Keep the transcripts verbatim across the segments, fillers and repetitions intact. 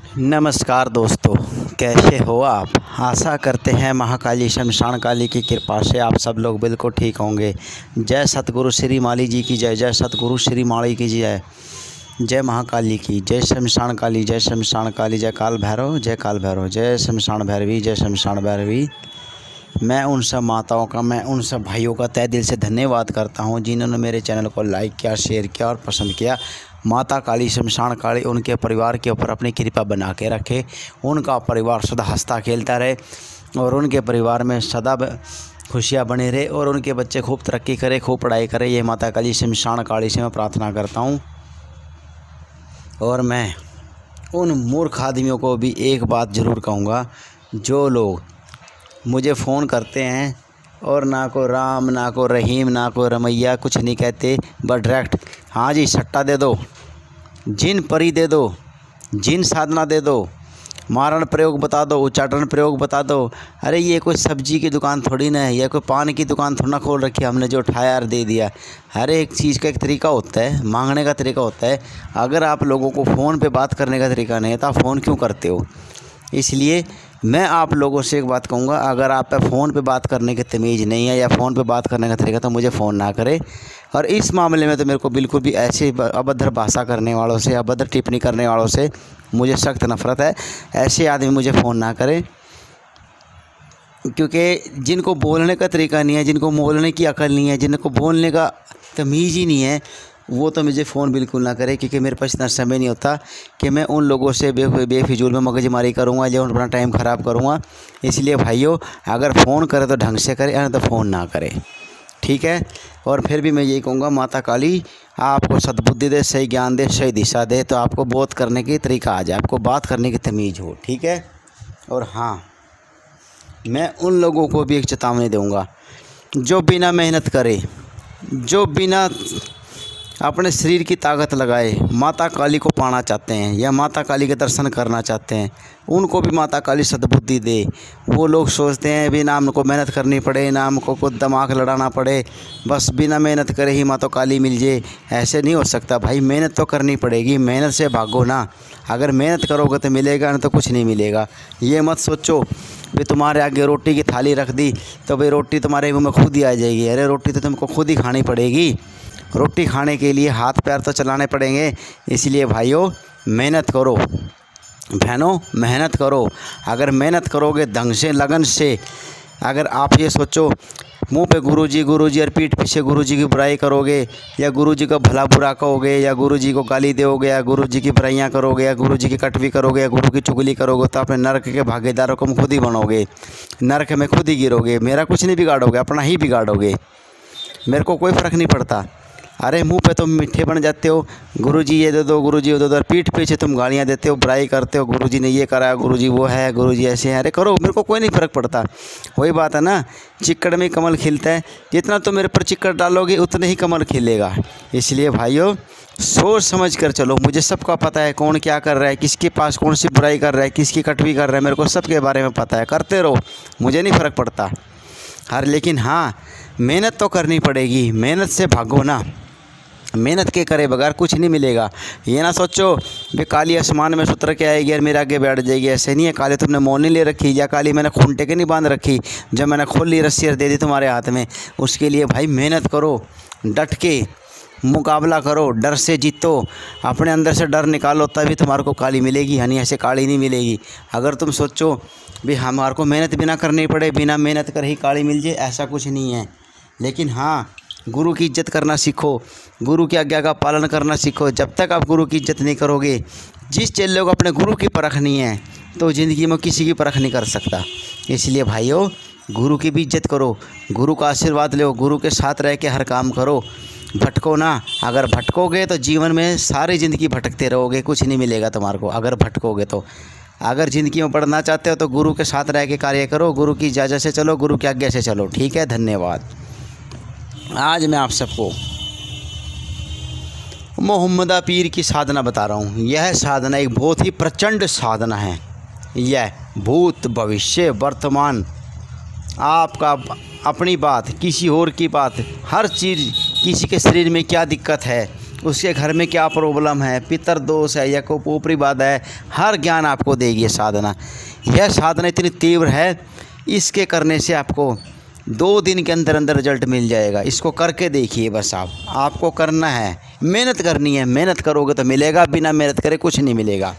नमस्कार दोस्तों, कैसे हो आप। आशा करते हैं महाकाली शमशान काली की कृपा से आप सब लोग बिल्कुल ठीक होंगे। जय सतगुरु श्री माली जी की जय, जय सतगुरु श्री माली की जय, जय महाकाली की जय, शमशान काली जय, शमशान काली जय, काल भैरव जय, काल भैरव जय, शमशान भैरवी जय, शमशान भैरवी। मैं उन सब माताओं का, मैं उन सब भाइयों का तहे दिल से धन्यवाद करता हूं जिन्होंने मेरे चैनल को लाइक किया, शेयर किया और पसंद किया। माता काली शमशान काली उनके परिवार के ऊपर अपनी कृपा बना के रखे, उनका परिवार सदा हंसता खेलता रहे और उनके परिवार में सदा खुशियाँ बने रहे और उनके बच्चे खूब तरक्की करें, खूब पढ़ाई करें। ये माता काली शमशान काली से मैं प्रार्थना करता हूँ। और मैं उन मूर्ख आदमियों को भी एक बात ज़रूर कहूँगा, जो लोग मुझे फ़ोन करते हैं और ना को राम, ना को रहीम, ना को रमैया, कुछ नहीं कहते, बस डायरेक्ट हाँ जी सट्टा दे दो, जिन परी दे दो, जिन साधना दे दो, मारण प्रयोग बता दो, उच्चाटन प्रयोग बता दो। अरे ये कोई सब्जी की दुकान थोड़ी ना है, या कोई पान की दुकान थोड़ा ना खोल रखी है हमने जो उठाया और दे दिया। हर एक चीज़ का एक तरीका होता है, मांगने का तरीका होता है। अगर आप लोगों को फ़ोन पे बात करने का तरीका नहीं है तो आप फ़ोन क्यों करते हो। इसलिए मैं आप लोगों से एक बात कहूँगा, अगर आप पे फ़ोन पे बात करने की तमीज़ नहीं है या फ़ोन पे बात करने का तरीका, तो मुझे फ़ोन ना करें। और इस मामले में तो मेरे को बिल्कुल भी ऐसे अभद्र भाषा करने वालों से, अभद्र टिप्पणी करने वालों से मुझे सख्त नफ़रत है। ऐसे आदमी मुझे फ़ोन ना करें, क्योंकि जिनको बोलने का तरीका नहीं है, जिनको बोलने की अकल नहीं है, जिनको बोलने का तमीज़ ही नहीं है, वो तो मुझे फ़ोन बिल्कुल ना करे। क्योंकि मेरे पास इतना समय नहीं होता कि मैं उन लोगों से बे बेफिजूल में मगजमारी करूँगा या अपना टाइम ख़राब करूँगा। इसलिए भाइयों, अगर फ़ोन करे तो ढंग से करे, या तो फ़ोन ना करे, ठीक है। और फिर भी मैं यही कहूँगा, माता काली आपको सद्बुद्धि दे, सही ज्ञान दे, सही दिशा दे, तो आपको बात करने की तरीका आ जाए, आपको बात करने की तमीज़ हो, ठीक है। और हाँ, मैं उन लोगों को भी एक चेतावनी दूँगा जो बिना मेहनत करे, जो बिना अपने शरीर की ताकत लगाए माता काली को पाना चाहते हैं या माता काली के दर्शन करना चाहते हैं, उनको भी माता काली सद्बुद्धि दे। वो लोग सोचते हैं बिना हमको मेहनत करनी पड़े, ना हमको कुछ दिमाग लड़ाना पड़े, बस बिना मेहनत करे ही माता काली मिल जाए। ऐसे नहीं हो सकता भाई, मेहनत तो करनी पड़ेगी, मेहनत से भागो ना। अगर मेहनत करोगे तो मिलेगा, नहीं तो कुछ नहीं मिलेगा। ये मत सोचो भी तुम्हारे आगे रोटी की थाली रख दी तो भाई रोटी तुम्हारे मुँह में खुद ही आ जाएगी। अरे रोटी तो तुमको खुद ही खानी पड़ेगी। रोटी खाने के लिए हाथ पैर तो चलाने पड़ेंगे। इसलिए भाइयों, मेहनत करो, बहनों मेहनत करो। अगर मेहनत करोगे ढंग से, लगन से, अगर आप ये सोचो मुंह पे गुरुजी गुरुजी और पीठ पीछे गुरुजी की बुराई करोगे, या गुरुजी का भला बुरा कहोगे, या गुरुजी को गाली दोगे, या गुरुजी की बुराइयाँ करोगे, या गुरुजी की कटवी करोगे, या गुरु की चुगली करोगे, तो अपने नरक के भागीदारों को खुद ही बनोगे, नरक में खुद ही गिरोगे। मेरा कुछ नहीं बिगाड़ोगे, अपना ही बिगाड़ोगे। मेरे को कोई फ़र्क नहीं पड़ता। अरे मुंह पे तुम मीठे बन जाते हो, गुरुजी ये दे दो, गुरुजी वो दे दो, और पीठ पीछे तुम गालियाँ देते हो, बुराई करते हो, गुरुजी ने ये करा, गुरुजी वो है, गुरुजी ऐसे हैं। अरे करो, मेरे को कोई नहीं फ़र्क पड़ता। वही बात है ना, चिक्कड़ में कमल खिलता है, जितना तुम मेरे पर चिक्कड़ डालोगे उतने ही कमल खिलेगा। इसलिए भाइयों, सोच समझ कर चलो। मुझे सबका पता है कौन क्या कर रहा है, किसके पास कौन सी बुराई कर रहा है, किसकी कटवी कर रहा है, मेरे को सबके बारे में पता है। करते रहो, मुझे नहीं फ़र्क पड़ता। हर लेकिन हाँ, मेहनत तो करनी पड़ेगी, मेहनत से भागो ना। मेहनत के करे बगैर कुछ नहीं मिलेगा। ये ना सोचो भी काली आसमान में सुतर के आएगी और मेरे आगे बैठ जाएगी। ऐसे नहीं है। काली तुमने मोल नहीं ले रखी, या काली मैंने खूंटे के नहीं बांध रखी, जब मैंने खोल ली रस्सी और दे दी तुम्हारे हाथ में। उसके लिए भाई मेहनत करो, डट के मुकाबला करो, डर से जीतो, अपने अंदर से डर निकालो, तभी तुम्हारे को काली मिलेगी। यानी ऐसे काली नहीं मिलेगी। अगर तुम सोचो भी हमारे को मेहनत बिना करनी पड़े, बिना मेहनत कर ही काली मिल जाए, ऐसा कुछ नहीं है। लेकिन हाँ, गुरु की इज्जत करना सीखो, गुरु की आज्ञा का पालन करना सीखो। जब तक आप गुरु की इज्जत नहीं करोगे, जिस चेले को अपने गुरु की परख नहीं है, तो ज़िंदगी में किसी की परख नहीं कर सकता। इसलिए भाइयों, गुरु की भी इज्जत करो, गुरु का आशीर्वाद लो, गुरु के साथ रह के हर काम करो। भटको ना। अगर भटकोगे तो जीवन में सारी ज़िंदगी भटकते रहोगे, कुछ नहीं मिलेगा तुम्हारे को अगर भटकोगे तो। अगर ज़िंदगी में बढ़ना चाहते हो तो गुरु के साथ रह के कार्य करो, गुरु की इजाज़त से चलो, गुरु की आज्ञा से चलो, ठीक है। धन्यवाद। आज मैं आप सबको मोहम्मदा पीर की साधना बता रहा हूँ। यह साधना एक बहुत ही प्रचंड साधना है। यह भूत, भविष्य, वर्तमान, आपका अपनी बात, किसी और की बात, हर चीज़, किसी के शरीर में क्या दिक्कत है, उसके घर में क्या प्रॉब्लम है, पितर दोष है या कोई ऊपरी बात है, हर ज्ञान आपको देगी ये साधना। यह साधना इतनी तीव्र है, इसके करने से आपको दो दिन के अंदर अंदर रिजल्ट मिल जाएगा। इसको करके देखिए बस। आप आपको करना है, मेहनत करनी है, मेहनत करोगे तो मिलेगा, बिना मेहनत करे कुछ नहीं मिलेगा।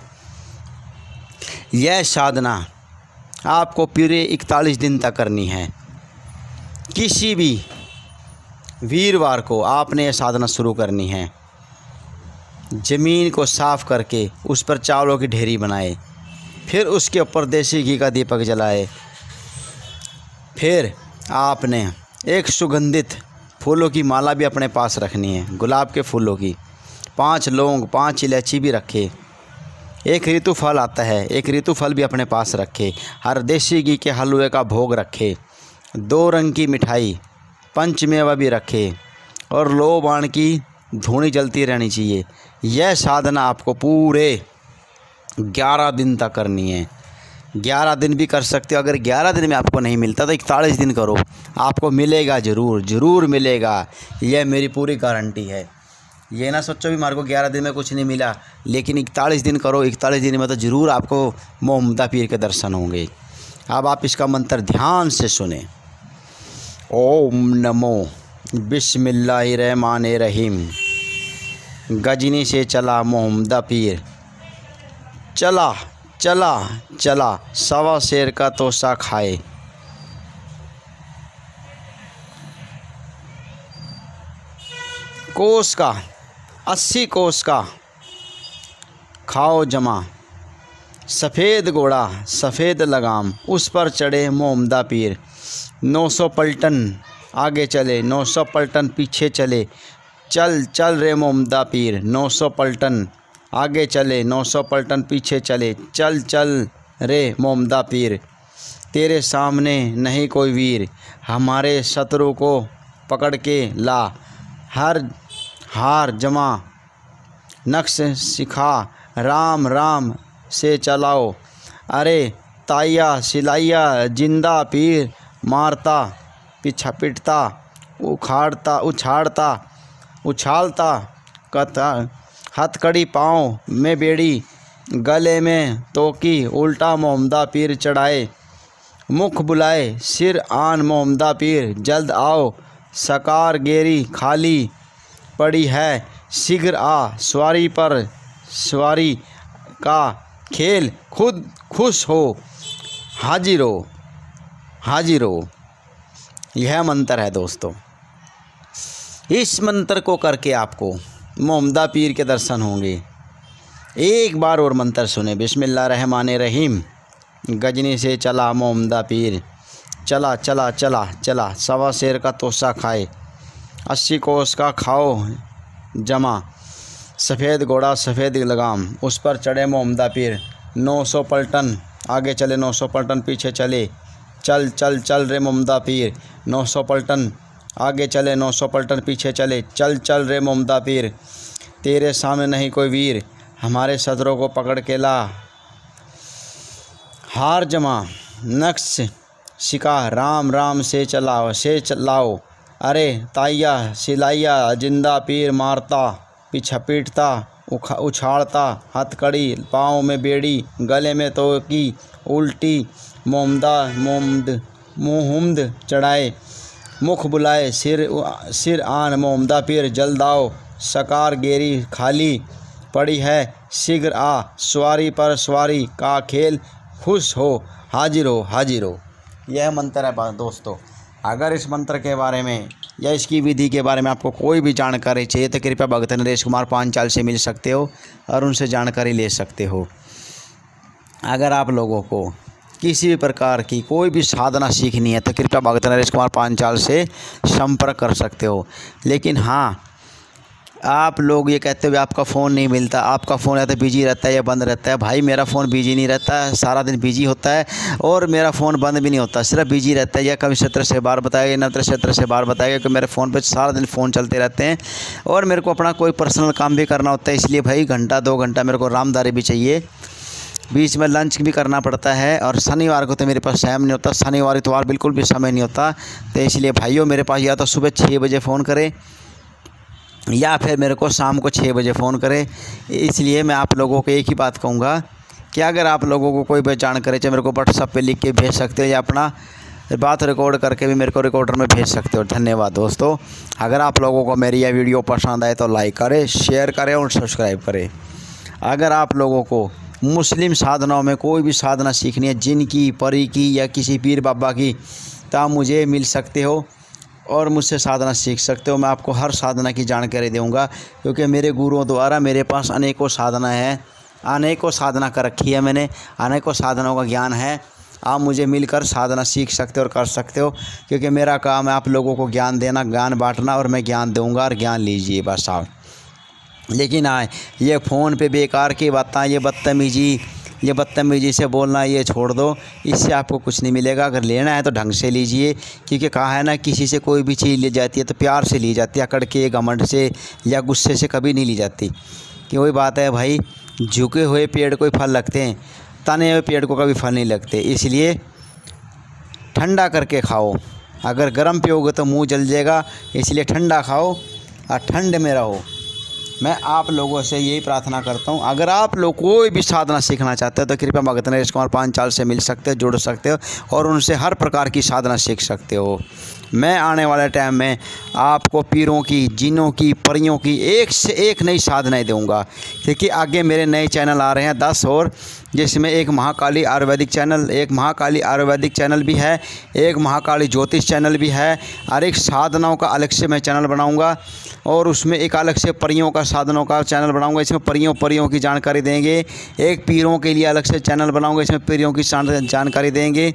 यह साधना आपको पूरे इकतालीस दिन तक करनी है। किसी भी वीरवार को आपने यह साधना शुरू करनी है। ज़मीन को साफ़ करके उस पर चावलों की ढेरी बनाए, फिर उसके ऊपर देसी घी का दीपक जलाए, फिर आपने एक सुगंधित फूलों की माला भी अपने पास रखनी है, गुलाब के फूलों की। पांच लौंग, पांच इलायची भी रखे। एक ऋतु फल आता है, एक ऋतु फल भी अपने पास रखे। हर देसी घी के हलवे का भोग रखे। दो रंग की मिठाई, पंचमेवा भी रखे, और लो बाण की धूनी जलती रहनी चाहिए। यह साधना आपको पूरे ग्यारह दिन तक करनी है। ग्यारह दिन भी कर सकते हो। अगर ग्यारह दिन में आपको नहीं मिलता तो इकतालीस दिन करो, आपको मिलेगा ज़रूर, ज़रूर मिलेगा। यह मेरी पूरी गारंटी है। ये ना सोचो भी हमारे को ग्यारह दिन में कुछ नहीं मिला, लेकिन इकतालीस दिन करो, इकतालीस दिन में तो ज़रूर आपको मोहम्मदा पीर के दर्शन होंगे। अब आप इसका मंत्र ध्यान से सुने। ओम नमो बिस्मिल्लाहिर्रहमानिर्रहीम। गजनी से चला मोहम्मदा पीर, चला चला चला, सवा शेर का तोसा खाए। कोस का, अस्सी कोस का खाओ जमा। सफ़ेद घोड़ा, सफ़ेद लगाम, उस पर चढ़े मोहम्मदा पीर। नौ सौ पलटन आगे चले, नौ सौ पलटन पीछे चले। चल चल रे मोहम्मदा पीर, नौ सौ पलटन आगे चले, नौ सौ पलटन पीछे चले। चल चल रे मोहम्मदा पीर, तेरे सामने नहीं कोई वीर। हमारे शत्रु को पकड़ के ला, हर हार जमा नक्श सिखा। राम राम से चलाओ, अरे ताइया सिलाइया जिंदा पीर। मारता पीछा पिटता, उखाड़ता उछाड़ता उछालता, कथा हथकड़ी पाँव में बेड़ी, गले में तोकी उल्टा मोहम्मदा पीर चढ़ाए। मुख बुलाए सिर आन मोहम्मदा पीर, जल्द आओ सकार गेरी खाली पड़ी है। शीघ्र आ सवारी पर सवारी का खेल, खुद खुश हो हाजिर हो हाजिर हो। यह मंत्र है दोस्तों। इस मंत्र को करके आपको मोहम्मदा पीर के दर्शन होंगे। एक बार और मंत्र सुने। बिस्मिल्लाहिर्रहमानिर्रहीम। गजनी से चला मोहम्मदा पीर, चला चला चला चला, सवा शेर का तोसा खाए। अस्सी कोस का खाओ जमा। सफ़ेद घोड़ा, सफ़ेद लगाम, उस पर चढ़े मोहम्मदा पीर। नौ सौ पलटन आगे चले, नौ सौ पलटन पीछे चले। चल चल चल रे मोहम्मदा पीर, नौ सौ पलटन आगे चले, नौ सौ पलटन पीछे चले। चल चल रे मोहम्मदा पीर, तेरे सामने नहीं कोई वीर। हमारे शत्रु को पकड़ के ला, हार जमा नक्श शिका। राम राम से चलाओ से चलाओ, अरे ताइया सिलाइया जिंदा पीर। मारता पीछा पीटता उछाड़ता, हथकड़ी पाँव में बेड़ी, गले में तोकी उल्टी मोहम्मदा मोहम्मद मुहम्मद चढ़ाए। मुख बुलाए सिर सिर आन मोहम्मदा पीर, जल्द आओ सकार गेरी खाली पड़ी है। शीघ्र आ सवारी पर सवारी का खेल, खुश हो हाजिर हो हाजिर हो। यह मंत्र है दोस्तों। अगर इस मंत्र के बारे में या इसकी विधि के बारे में आपको कोई भी जानकारी चाहिए तो कृपया भगत नरेश कुमार पांचाल से मिल सकते हो और उनसे जानकारी ले सकते हो। अगर आप लोगों को किसी भी प्रकार की कोई भी साधना सीखनी है तो कृपया भगत नरेश कुमार पांचाल से संपर्क कर सकते हो। लेकिन हाँ, आप लोग ये कहते हो आपका फ़ोन नहीं मिलता, आपका फ़ोन या तो बिजी रहता है या बंद रहता है। भाई मेरा फ़ोन बिजी नहीं रहता है, सारा दिन बिजी होता है और मेरा फ़ोन बंद भी नहीं होता, सिर्फ बिजी रहता है। या कभी क्षेत्र से बाहर बताएगा, नत्र क्षेत्र से बाहर बताएगा कि मेरे फ़ोन पे सारा दिन फ़ोन चलते रहते हैं और मेरे को अपना कोई पर्सनल काम भी करना होता है। इसलिए भाई घंटा दो घंटा मेरे को आरामदारी भी चाहिए, बीच में लंच भी करना पड़ता है। और शनिवार को तो मेरे पास टाइम नहीं होता, शनिवार इतवार बिल्कुल भी समय नहीं होता। तो इसलिए भाइयों मेरे पास या तो सुबह छः बजे फ़ोन करें या फिर मेरे को शाम को छः बजे फ़ोन करें। इसलिए मैं आप लोगों को एक ही बात कहूँगा कि अगर आप लोगों को कोई भी जानकारी चाहिए मेरे को व्हाट्सएप पे लिख के भेज सकते हो, या अपना बात रिकॉर्ड करके भी मेरे को रिकॉर्डर में भेज सकते हो। धन्यवाद दोस्तों। अगर आप लोगों को मेरी यह वीडियो पसंद आए तो लाइक करें, शेयर करें और सब्सक्राइब करें। अगर आप लोगों को मुस्लिम साधनाओं में कोई भी साधना सीखनी है, जिन की, परी की या किसी पीर बाबा की, तो आप मुझे मिल सकते हो और मुझसे साधना सीख सकते हो। मैं आपको हर साधना की जानकारी दूंगा, क्योंकि मेरे गुरुओं द्वारा मेरे पास अनेकों साधना है, अनेकों साधना कर रखी है मैंने, अनेकों साधनाओं का ज्ञान है। आप मुझे मिलकर साधना सीख सकते हो और कर सकते हो, क्योंकि मेरा काम है आप लोगों को ज्ञान देना, ज्ञान बांटना, और मैं ज्ञान दूंगा और ज्ञान लीजिए बस आप। लेकिन आए ये फ़ोन पे बेकार की बातें, ये बदतमीजी ये बदतमीजी से बोलना ये छोड़ दो, इससे आपको कुछ नहीं मिलेगा। अगर लेना है तो ढंग से लीजिए, क्योंकि कहा है ना, किसी से कोई भी चीज़ ली जाती है तो प्यार से ली जाती है, अकड़ के, घमंड से या गुस्से से कभी नहीं ली जाती। कि वही बात है भाई, झुके हुए पेड़ को फल लगते हैं, तने हुए पेड़ को कभी फल नहीं लगते। इसलिए ठंडा करके खाओ, अगर गर्म पियोगे तो मुंह जल जाएगा, इसलिए ठंडा खाओ और ठंड में रहो। मैं आप लोगों से यही प्रार्थना करता हूं, अगर आप लोग कोई भी साधना सीखना चाहते हो तो कृपया भगत नरेश कुमार पांचाल से मिल सकते हो, जुड़ सकते हो और उनसे हर प्रकार की साधना सीख सकते हो। मैं आने वाले टाइम में आपको पीरों की, जिनों की, परियों की एक से एक नई साधनाएं दूंगा, क्योंकि आगे मेरे नए चैनल आ रहे हैं दस, और जिसमें एक महाकाली आयुर्वेदिक चैनल, एक महाकाली आयुर्वेदिक चैनल भी है, एक महाकाली ज्योतिष चैनल भी है, और एक साधनाओं का अलग से मैं चैनल बनाऊंगा, और उसमें एक अलग से परियों का, साधनों का चैनल बनाऊंगा। इसमें परियों परियों की जानकारी देंगे। एक पीरों के लिए अलग से चैनल बनाऊंगा, इसमें पीरों की जानकारी देंगे।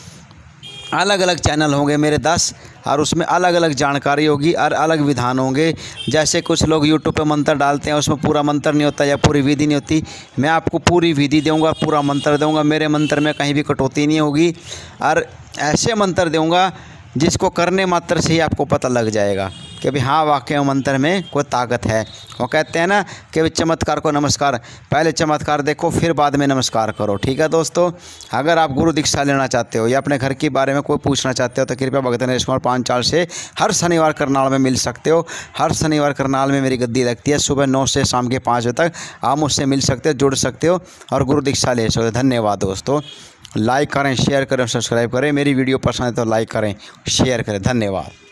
अलग अलग चैनल होंगे मेरे दस, और उसमें अलग अलग जानकारी होगी और अलग विधान होंगे। जैसे कुछ लोग यूट्यूब पे मंत्र डालते हैं, उसमें पूरा मंत्र नहीं होता या पूरी विधि नहीं होती, मैं आपको पूरी विधि दूंगा, पूरा मंत्र दूंगा। मेरे मंत्र में कहीं भी कटौती नहीं होगी, और ऐसे मंत्र दूंगा जिसको करने मात्र से ही आपको पता लग जाएगा कि भाई हाँ, वाकई मंत्र में कोई ताकत है। वो कहते हैं ना कि भाई चमत्कार को नमस्कार, पहले चमत्कार देखो फिर बाद में नमस्कार करो। ठीक है दोस्तों, अगर आप गुरु दीक्षा लेना चाहते हो या अपने घर के बारे में कोई पूछना चाहते हो तो कृपया भगत नरेश कुमार पांचाल से हर शनिवार करनाल में मिल सकते हो। हर शनिवार करनाल में मेरी गद्दी लगती है, सुबह नौ से शाम के पाँच बजे तक। आप मुझसे मिल सकते हो, जुड़ सकते हो और गुरु दीक्षा ले सकते हो। धन्यवाद दोस्तों। लाइक करें, शेयर करें, सब्सक्राइब करें। मेरी वीडियो पसंद है तो लाइक करें, शेयर करें। धन्यवाद।